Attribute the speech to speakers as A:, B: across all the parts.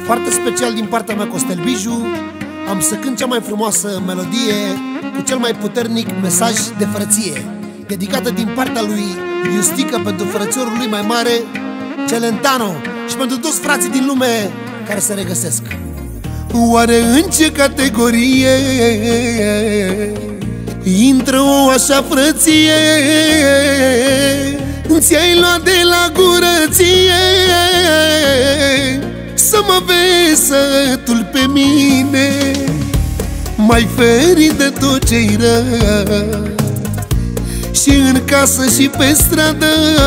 A: Foarte special din partea mea, Costel Biju. Am să cânt cea mai frumoasă melodie cu cel mai puternic mesaj de frăție, dedicată din partea lui Iustică pentru frățiorul lui mai mare, Celentano, și pentru toți frații din lume care se regăsesc. Oare în ce categorie intră o așa frăție? Ți-ai luat de la gură ție să mă vezi sătul pe mine, mai ferit de tot ce-i rău, și în casă și pe stradă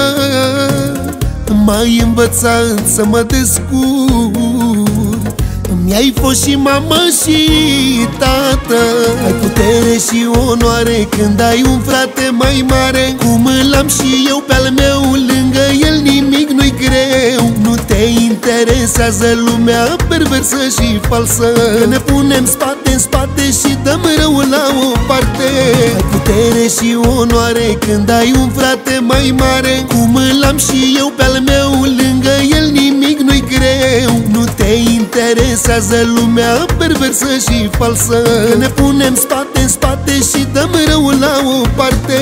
A: m-ai învățat să mă descurc. Mi-ai fost și mamă și tată, ai putere și onoare când ai un frate mai mare, cum îl am și eu pe-al meu, lângă el nimic nu-i greu. Nu te interesează lumea perversă și falsă, că ne punem spate în spate și dăm rău la o parte. Ai putere și onoare când ai un frate mai mare, cum îl am și eu pe-al meu, lângă el nimic nu-i greu. Nu te interesează lumea perversă și falsă, că ne punem spate în spate și dăm rău la o parte.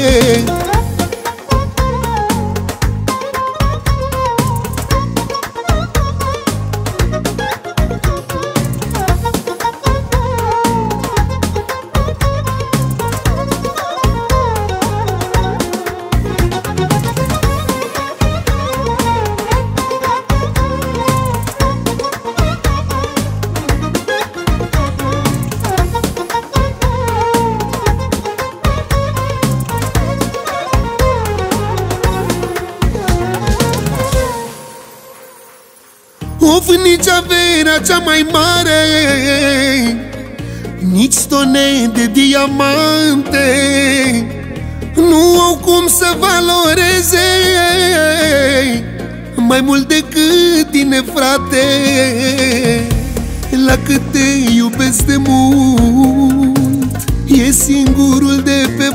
A: Of, nici averea cea mai mare, nici tone de diamante nu au cum să valoreze mai mult decât tine, frate. La cât te iubesc de mult, e singurul de pe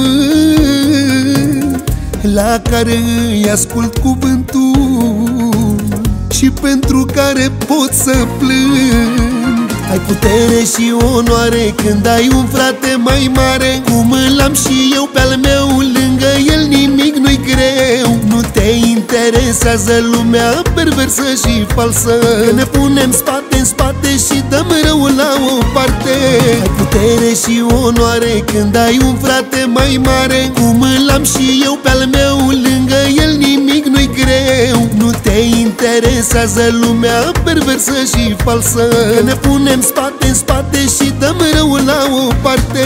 A: pământ la care îi ascult cuvântul și pentru care pot să plâng. Ai putere și onoare când ai un frate mai mare, cum îl am și eu pe-al meu, lângă el nimic nu-i greu. Nu te interesează lumea perversă și falsă, că ne punem spate în spate și dăm rău la o parte. Ai putere și onoare când ai un frate mai mare, cum îl am și eu pe-al meu, lângă el nimic nu-i greu. Nu te interesează lumea perversă și falsă, că ne punem spate în spate și dăm rău la o parte.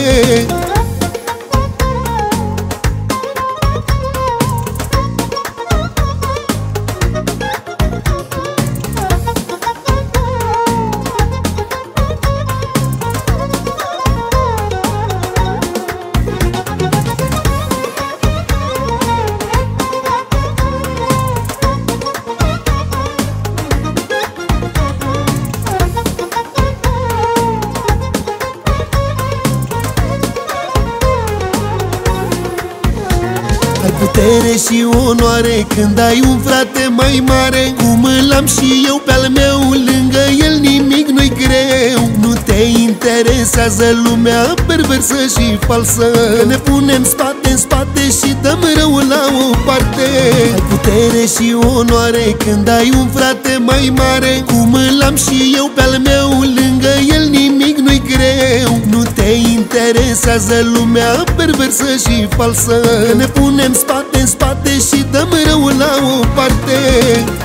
A: Ai putere și onoare când ai un frate mai mare, cum îl am și eu pe-al meu, lângă el nimic nu-i greu. Nu te interesează lumea perversă și falsă, că ne punem spate în spate și dăm rău la o parte. Ai putere și onoare când ai un frate mai mare, cum îl am și eu pe-al meu, lângă el nimic nu-i greu. Nu te interesează lumea perversă și falsă, că ne punem spate în spate și dăm rău la o parte.